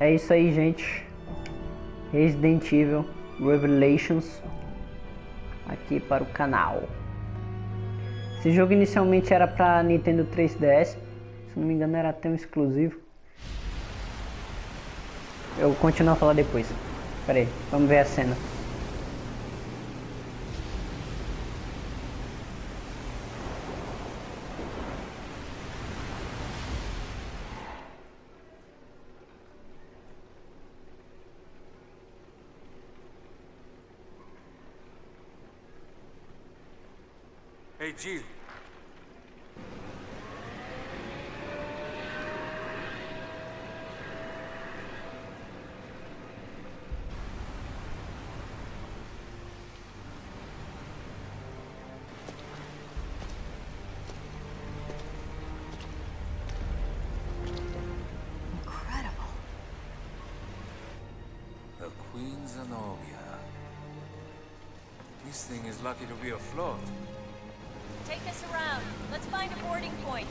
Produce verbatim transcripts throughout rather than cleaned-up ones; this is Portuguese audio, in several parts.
É isso aí, gente. Resident Evil Revelations aqui para o canal. Esse jogo inicialmente era para Nintendo três D S, se não me engano era até um exclusivo. Eu continuo a falar depois. Pera aí, vamos ver a cena. Hey, Jill. Incredible. The Queen Zenobia. This thing is lucky to be afloat. Take us around. Let's find a boarding point.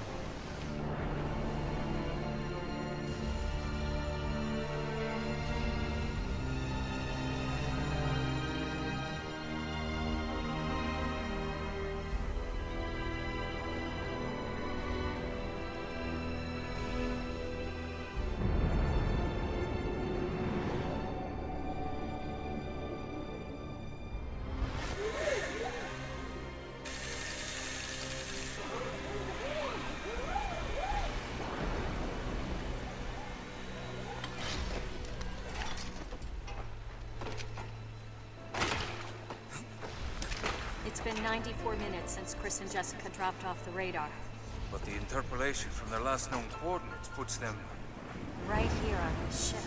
It's been ninety-four minutes since Chris and Jessica dropped off the radar. But the interpolation from their last known coordinates puts them... Right here on this ship.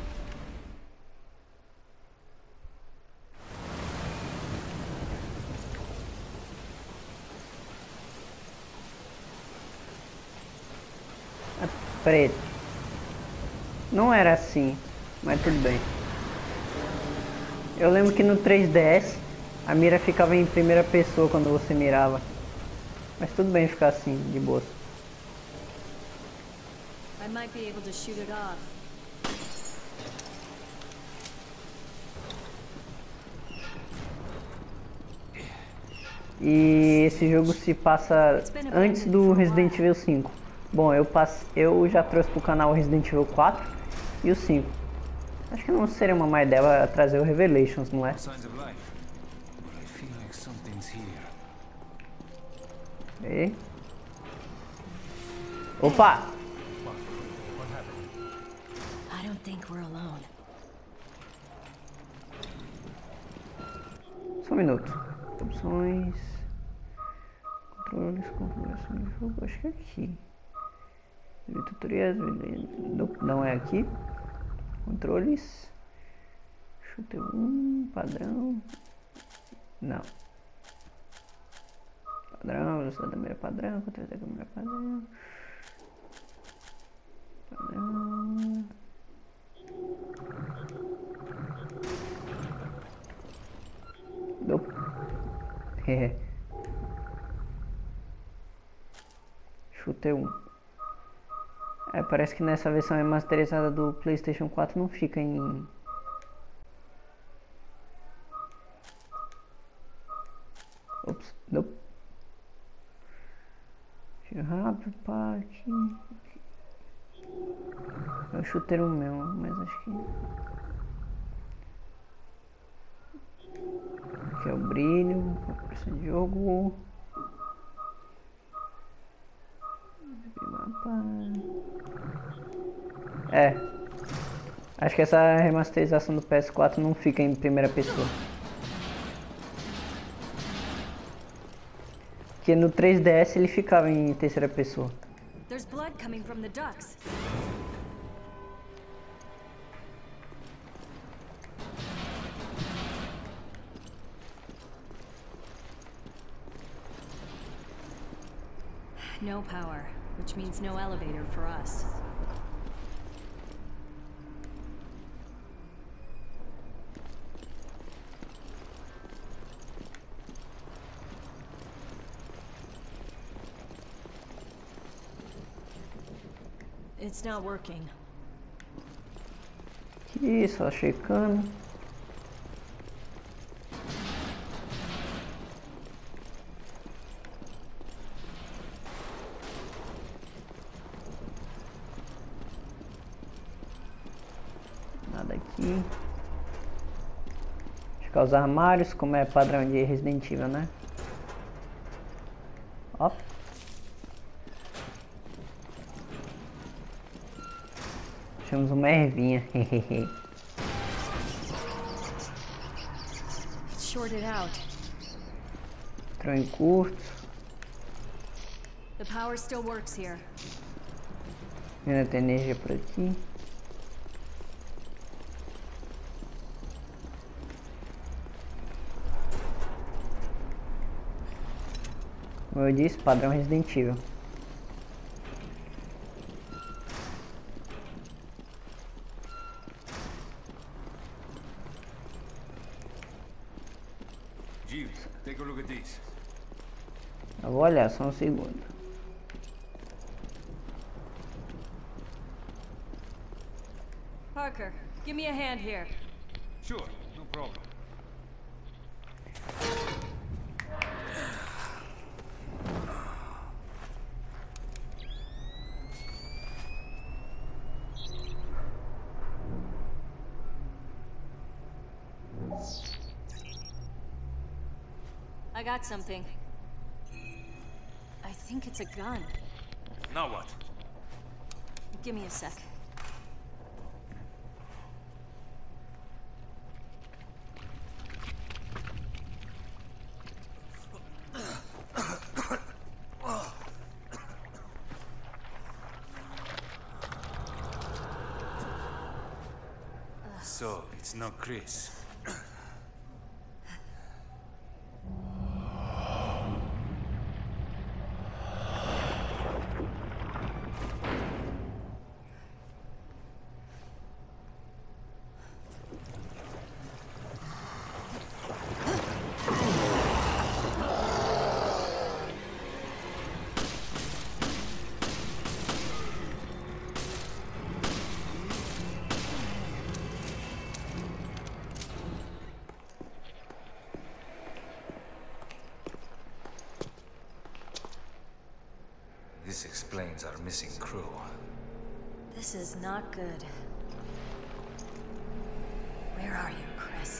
Preto. Não era assim, mas tudo bem. Eu lembro que no três D S a mira ficava em primeira pessoa quando você mirava. Mas tudo bem ficar assim, de boa. I might be able to shoot it off. E esse jogo se passa antes do Resident Evil cinco. Bom, eu, passe... eu já trouxe pro canal o Resident Evil quatro e o cinco. Acho que não seria uma má ideia trazer o Revelations, não é? E... Opa! I don't think we're alone. Só um minuto. Opções. Controles, configuração do jogo. Acho que é aqui. Tutoriais. Não é aqui. Controles. Shooter um. Padrão. Não. Padrão. Velocidade da mira padrão. Controle da câmera padrão. Padrão. Nope. Shooter um. É, parece que nessa versão remasterizada do PlayStation quatro não fica em... Ops, nope. Tiro rápido, pá, aqui. É o Shooter um mesmo, mas acho que... Aqui é o brilho, pressão de jogo. É. Acho que essa remasterização do P S quatro não fica em primeira pessoa. Porque no três D S ele ficava em terceira pessoa. There's blood coming from the ducts. No power, which means no elevator for us. It's not working. aqui, só checando. Nada aqui. Checar os armários, como é padrão de Resident Evil, né? Ó. Temos uma ervinha. Shorted out. Entrou em curto. The power still works here. Ainda tem energia por aqui. Como eu disse, padrão Resident Evil. Jeeves, take a look at these. Eu vou olhar só um segundo. Parker, give me a hand here. Sure, no problem. I got something. I think it's a gun. Now what? Give me a sec. So, it's not Chris. This explains our missing crew. This is not good. Where are you, Chris?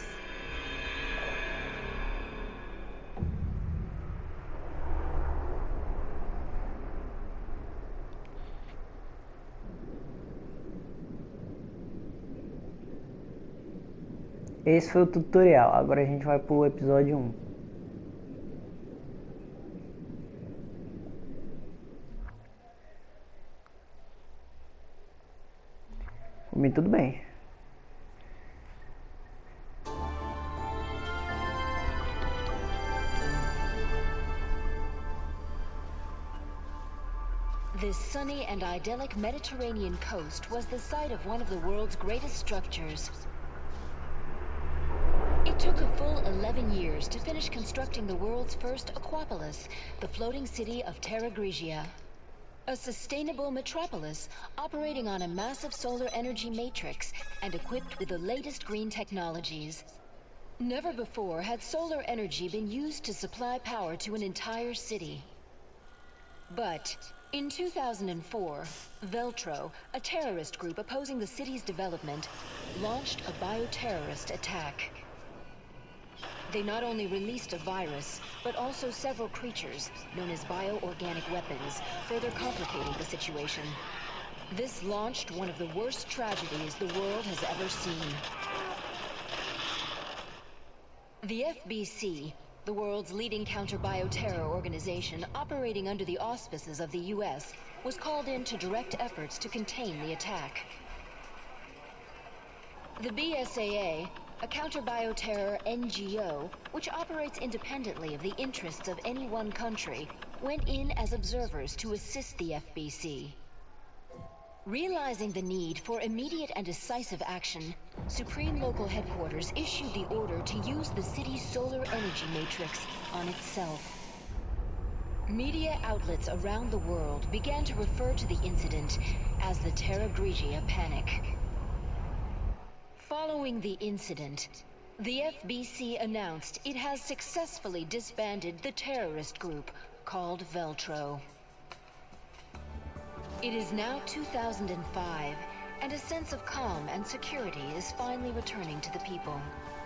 Esse foi o tutorial. Agora a gente vai pro episódio um. Comi tudo bem. This sunny and idyllic Mediterranean coast was the site of one of the world's greatest structures. It took a full eleven years to finish constructing the world's first Aquapolis, the floating city of Terra Grigia. A sustainable metropolis operating on a massive solar energy matrix and equipped with the latest green technologies. Never before had solar energy been used to supply power to an entire city. But in two thousand four, Veltro, a terrorist group opposing the city's development, launched a bioterrorist attack. They not only released a virus, but also several creatures, known as bioorganic weapons, further complicating the situation. This launched one of the worst tragedies the world has ever seen. The F B C, the world's leading counter-bioterror organization operating under the auspices of the U S, was called in to direct efforts to contain the attack. The B S A A, a counter-bioterror N G O, which operates independently of the interests of any one country, went in as observers to assist the F B C. Realizing the need for immediate and decisive action, Supreme Local Headquarters issued the order to use the city's solar energy matrix on itself. Media outlets around the world began to refer to the incident as the Terra Grigia Panic. Following the incident, the F B C announced it has successfully disbanded the terrorist group called Veltro. It is now two thousand five, and a sense of calm and security is finally returning to the people.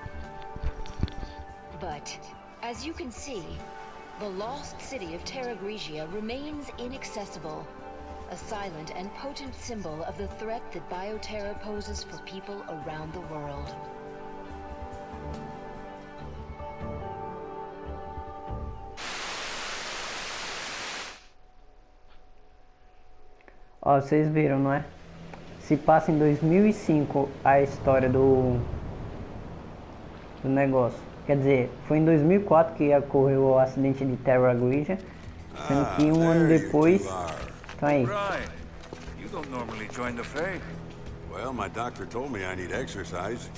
But, as you can see, the lost city of Terra Grigia remains inaccessible, a silent and potent symbol of the threat that Bioterra poses for people around the world. Ó, vocês viram, não é? Se passa em dois mil e cinco a história do, do negócio. Quer dizer, foi em dois mil e quatro que ocorreu o acidente de Terra Grigia, sendo que um ano depois... Então aí. Right. You don't normally join the fray. Well, my doctor told me I need exercise.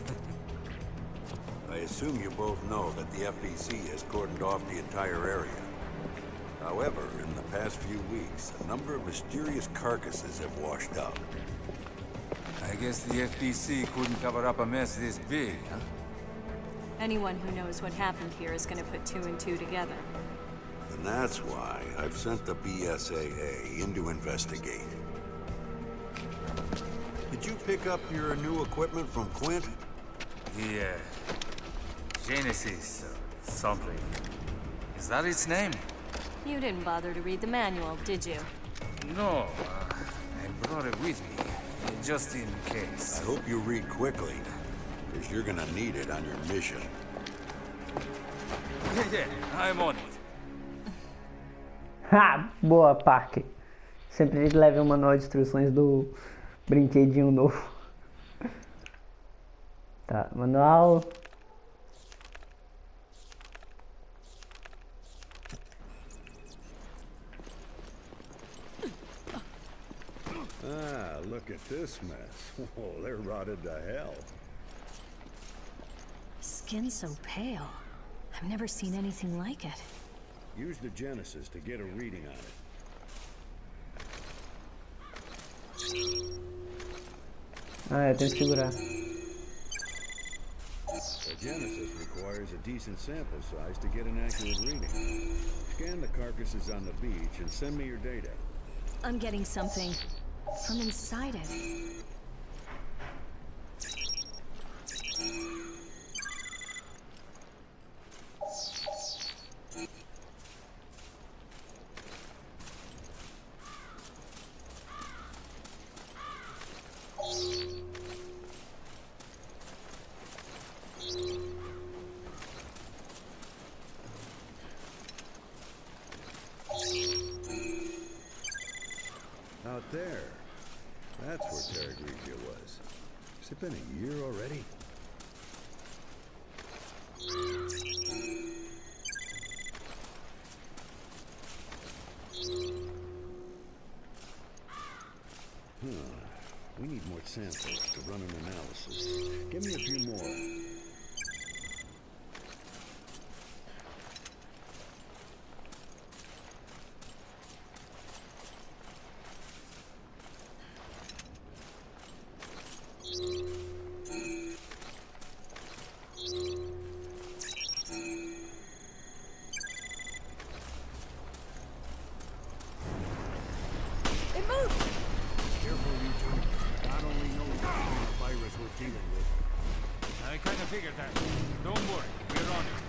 I assume you both know that the F B C has cordoned off the entire area. However, in the past few weeks, a number of mysterious carcasses have washed up. I guess the F B C couldn't cover up a mess this big, huh? Anyone who knows what happened here is going to put two and two together. And that's why I've sent the B S A A in to investigate. Did you pick up your new equipment from Quint? Yeah. Genesis, uh, something. Is that its name? You didn't bother to read the manual, did you? No, uh, I brought it with me, just in case. I hope you read quickly, because you're gonna need it on your mission. Yeah, yeah, I'm on it. Ha! Boa, Parker. Sempre leve o manual de instruções do brinquedinho novo. Tá, manual. Ah, look at this mess. Oh, they're rotted to hell. Skin so pale. I've never seen anything like it. Use the Genesis to get a reading on it. Ah, eu tenho que segurar. The Genesis requires a decent sample size to get an accurate reading. Scan the carcasses on the beach and send me your data. I'm getting something from inside it. Out there. That's where Terra Grigia was. Has it been a year already? Huh. We need more samples to run an analysis. Give me a few more. I kind of figured that. Don't worry, we're on it.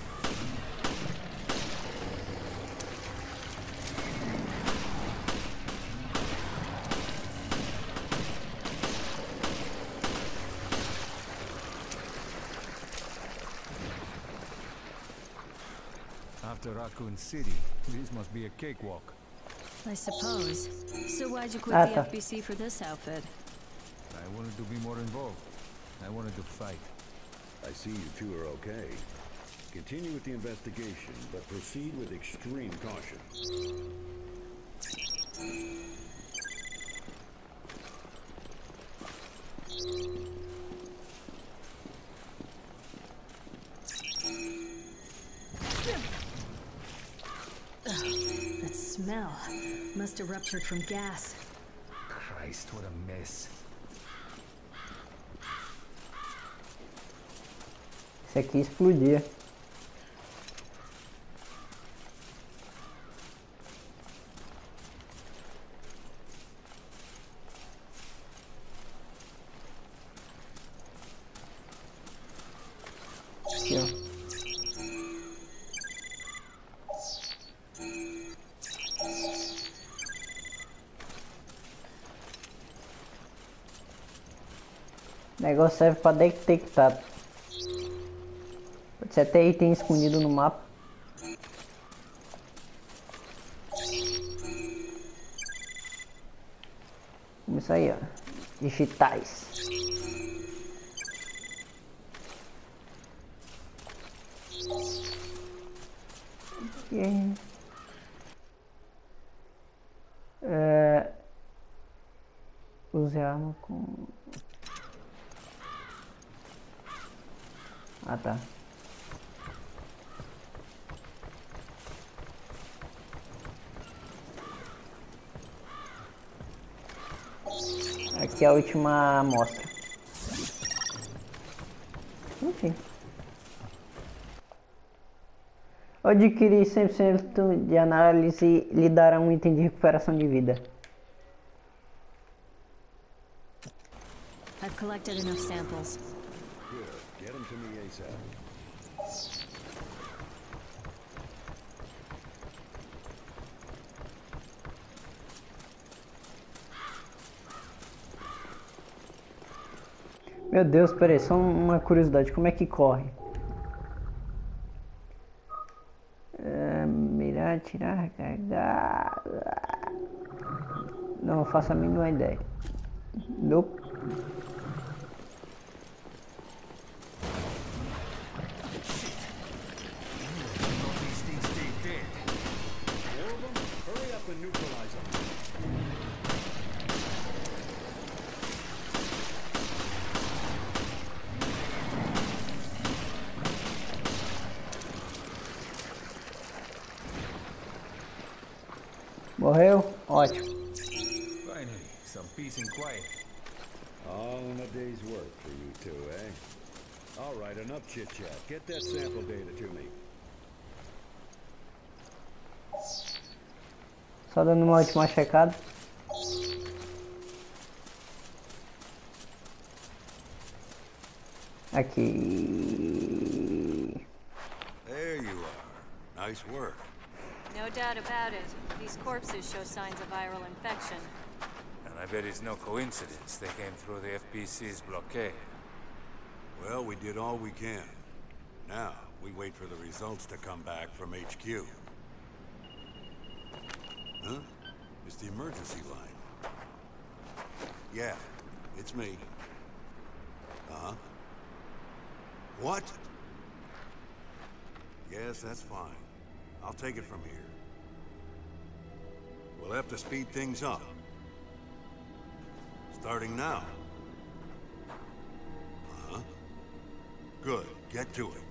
After Raccoon City, this must be a cakewalk. I suppose. So why'd you quit Ah, the tá. F B C for this outfit? I wanted to be more involved. I wanted to fight. I see you two are okay. Continue with the investigation, but proceed with extreme caution. That smell must have ruptured from gas. Christ, what a mess. Esse aqui explodia. Aqui, ó. O negócio serve para detectar. Pode ser até item escondido no mapa. Isso aí, ó. Digitais. Okay. É... Use a arma com... Ah, tá. Aqui é a última amostra. Enfim. Adquirir cem por cento de análise lhe dará um item de recuperação de vida. I've collected enough samples. Good. Get them to me ASAP. Meu Deus, peraí, só uma curiosidade, como é que corre? É, mirar, tirar, carregar... Não faço a mínima ideia. Nope. Morreu? Ótimo. Finally, some peace and quiet. All in a day's work for you two, eh? All right, enough chit-chat. Get that sample data to me. Só dando uma última checada. Aqui. There you are. Nice work. No doubt about it. These corpses show signs of viral infection. And I bet it's no coincidence they came through the F B C's blockade. Well, we did all we can. Now, we wait for the results to come back from H Q. Huh? It's the emergency line. Yeah, it's me. Uh-huh. What? Yes, that's fine. I'll take it from here. We'll have to speed things up. Starting now. Uh-huh. Good. Get to it.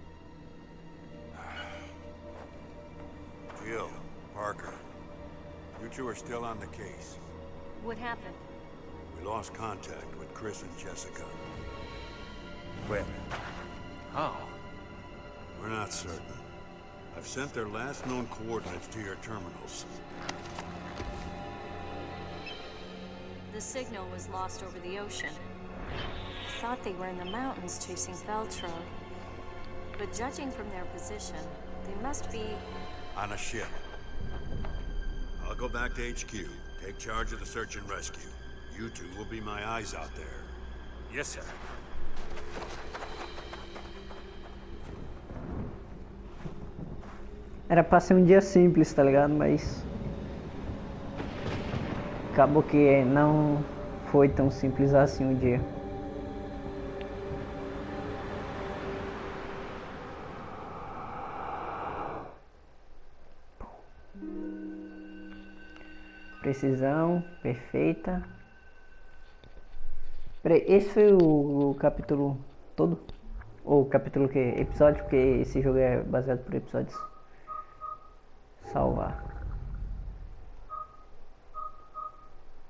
Jill, Parker. You two are still on the case. What happened? We lost contact with Chris and Jessica. When? How? We're not certain. I've sent their last known coordinates to your terminals. The signal was lost over the ocean. I thought they were in the mountains chasing Veltro. But judging from their position, they must be... On a ship. I'll go back to H Q, take charge of the search and rescue. You two will be my eyes out there. Yes, sir. Era pra ser um dia simples, tá ligado? Mas... acabou que não foi tão simples assim o dia. Precisão perfeita. Peraí, esse foi o, o capítulo todo? Ou capítulo que? Episódio, porque esse jogo é baseado por episódios. Salvar.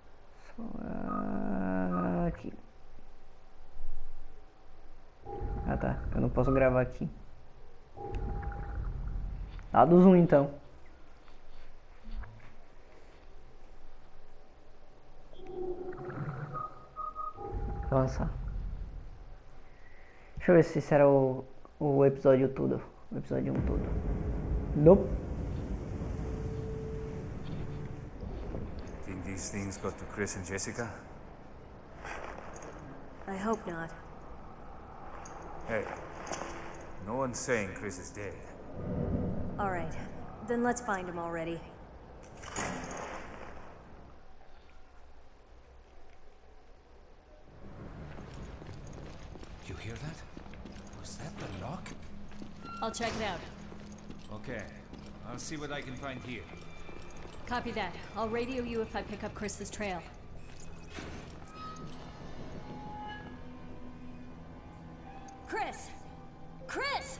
Salvar aqui. Ah tá, eu não posso gravar aqui. Dá do zoom então. Avançar. Deixa eu ver se será o, o episódio todo. O episódio um todo. Nope. Think these things got to Chris and Jessica? I hope not. Hey, no one's saying Chris is dead. All right, then let's find him already. You hear that? Was that the lock? I'll check it out. Okay, I'll see what I can find here. Copy that. I'll radio you if I pick up Chris's trail. Chris! Chris!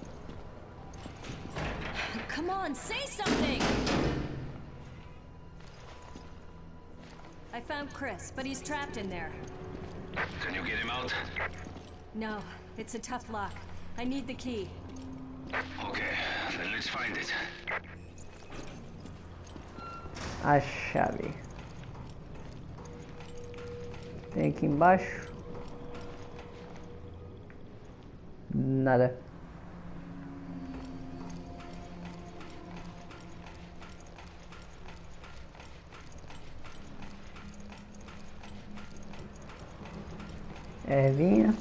Come on, say something! I found Chris, but he's trapped in there. Can you get him out? No, it's a tough lock. I need the key. Okay, then let's find it. A chave. Tem aqui embaixo. Nada. Ervinha.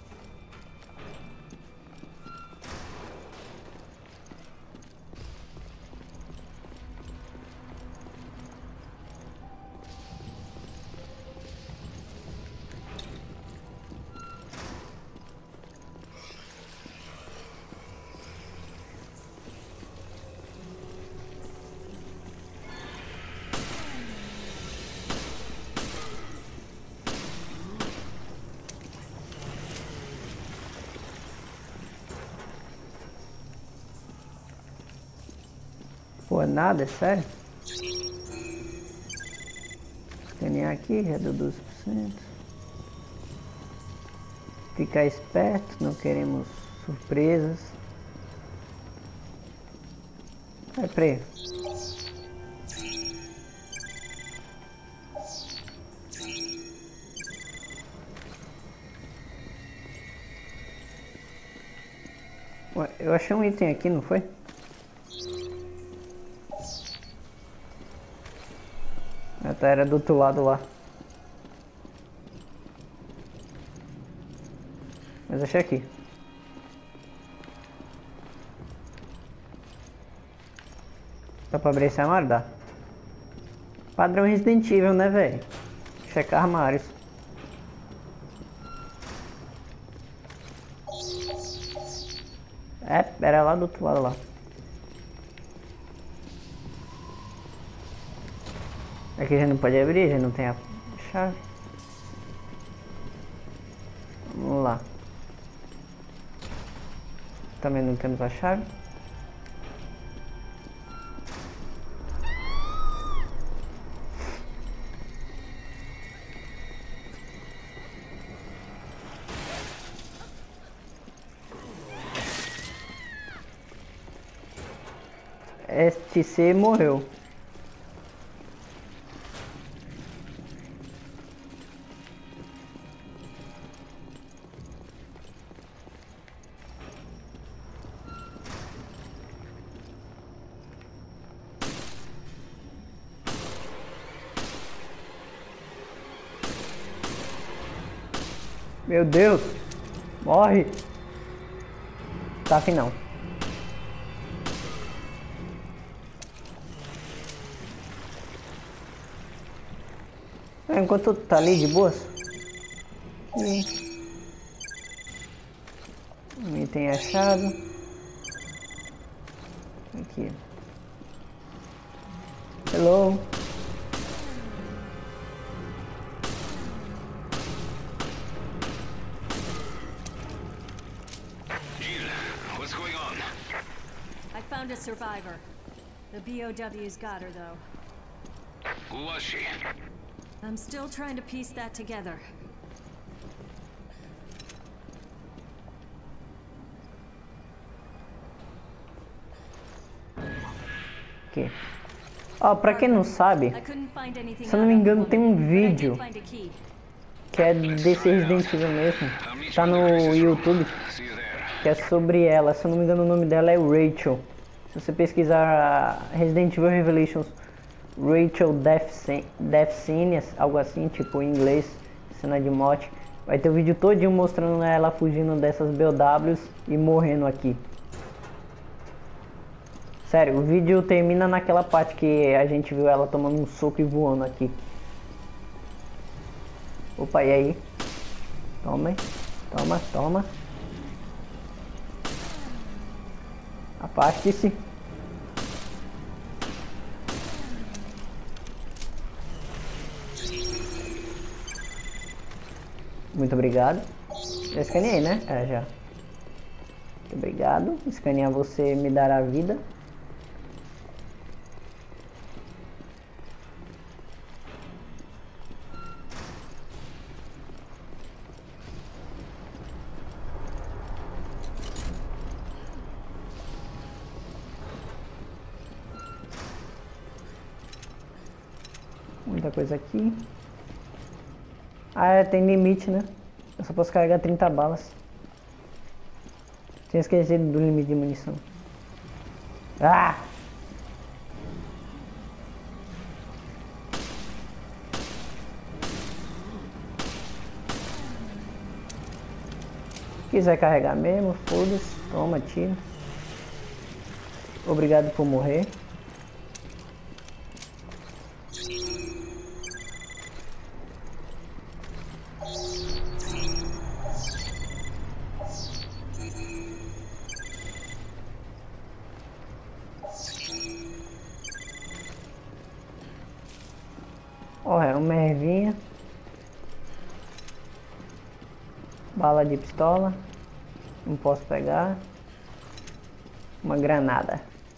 Pô, nada, é sério? Escanear aqui, já deu doze por cento. Ficar esperto, não queremos surpresas. Vai pra aí. Ué, eu achei um item aqui, não foi? Até era do outro lado lá. Mas achei aqui. Dá pra abrir esse armário? Dá. Padrão Resident Evil, né, velho? Checar armários. É, era lá do outro lado lá. Aqui a gente não pode abrir, a gente não tem a chave. Vamos lá. Também não temos a chave. S C morreu. Meu Deus! Morre! Tá afim não. Enquanto tá ali de boas. Aqui. Um item achado. Aqui. Hello. What's going on? I found a survivor. The B O W's got her, though. Who was she? I'm still trying to piece that together. Aqui. Ó, pra quem não sabe, I couldn't find anything se eu não me out on the engano, tem woman, um but I did vídeo find a key. que é desse Resident Evil mesmo. Tá no YouTube, See you there. que é sobre ela. Se eu não me engano, o nome dela é Rachel. Se você pesquisar Resident Evil Revelations Rachel Death Scene, Death Scene, algo assim, tipo em inglês, cena de morte, vai ter o vídeo todinho mostrando ela fugindo dessas B O Ws e morrendo aqui. Sério, o vídeo termina naquela parte que a gente viu ela tomando um soco e voando aqui. Opa, e aí? Toma aí. Toma, toma. Afaste-se. Muito obrigado. Já escaneei, né? É, já. Muito obrigado. Escanear você me dará vida. Muita coisa aqui. Ah, é, tem limite, né? Eu só posso carregar trinta balas. Tinha esquecido do limite de munição. Ah! Quiser carregar mesmo, foda-se. Toma, tiro. Obrigado por morrer. Ó, é uma ervinha. Bala de pistola. Não posso pegar. Uma granada.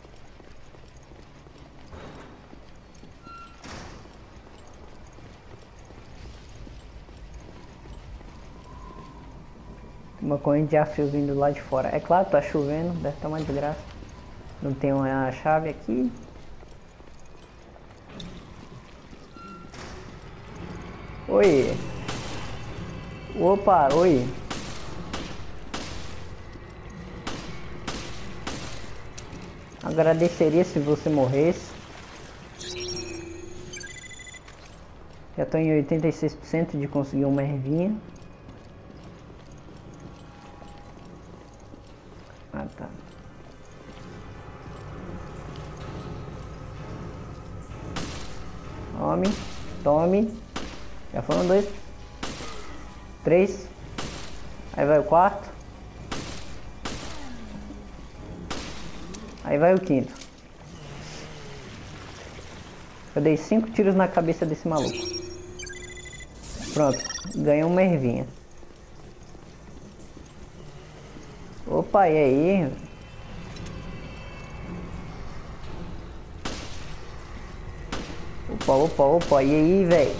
Uma corrente de aço vindo lá de fora. É claro, tá chovendo, deve estar uma desgraça. Não tem uma chave aqui. Oi. Opa, oi. Agradeceria se você morresse. Já estou em oitenta e seis por cento de conseguir uma ervinha. Ah, tá. Tome, tome. Já foram dois. Três. Aí vai o quarto. Aí vai o quinto. Eu dei cinco tiros na cabeça desse maluco. Pronto, ganhei uma ervinha. Opa, e aí? Opa, opa, opa, e aí, velho?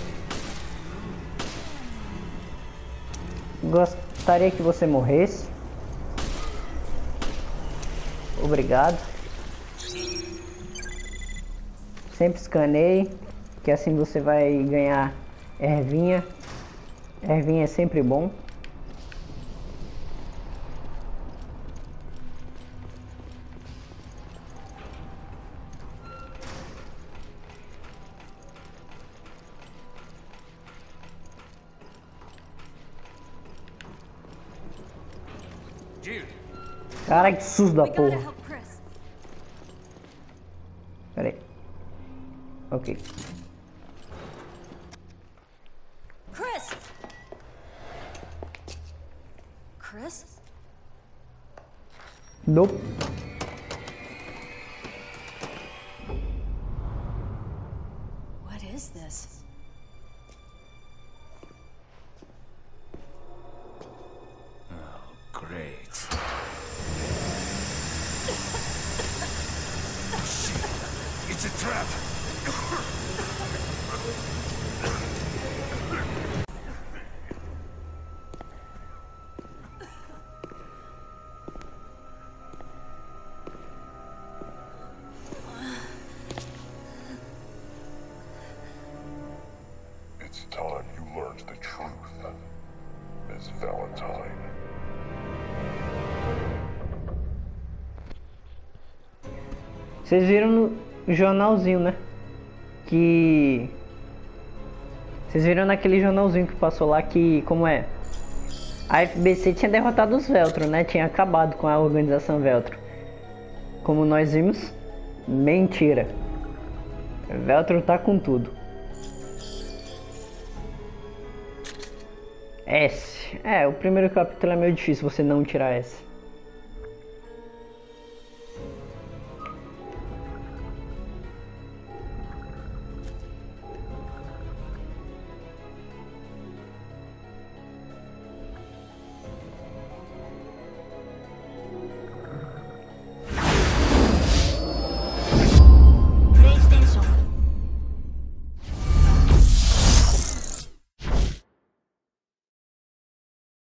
Gostaria que você morresse. Obrigado. Sempre escaneie, que assim você vai ganhar ervinha. Ervinha é sempre bom. Cara, que susto da porra. Pera aí. Ok. Chris! Chris? Nope. What is this? Great. It's a trap! Vocês viram no jornalzinho, né? Que... Vocês viram naquele jornalzinho que passou lá que... Como é? A F B C tinha derrotado os Veltro, né? Tinha acabado com a organização Veltro. Como nós vimos, mentira. Veltro tá com tudo. S. É, o primeiro capítulo é meio difícil você não tirar S.